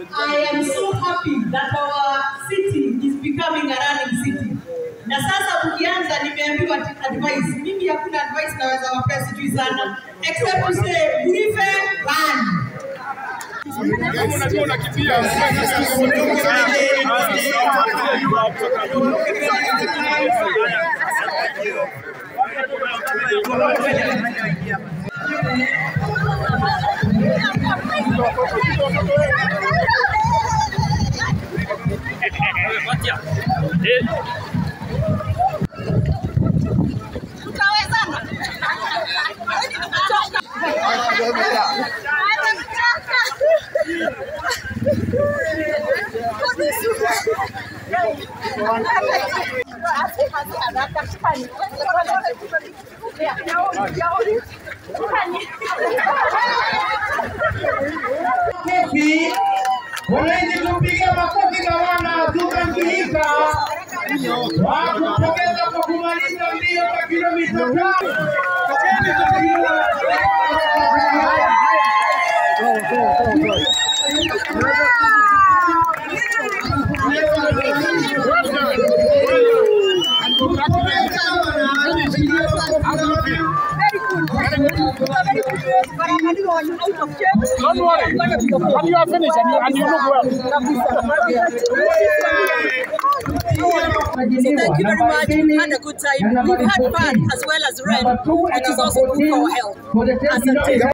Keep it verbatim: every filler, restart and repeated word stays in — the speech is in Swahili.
I am so happy that our city is becoming a running city. Na sasa ukianza nimeambiwa advice. Mimi hakuna advice naweza wapea sijui sana. Except to say, breathe and Kama unajua unakimbia. Kofi, wanaweza kupiga makofi gawana tukangilika wakupongeza kwa kumaliza mbio kwa kilomita tano. Don't worry. When you are finished and you, and you look well. So thank you very much. We've had a good time. We've had fun as well as rain, which is also good for our health. Asante.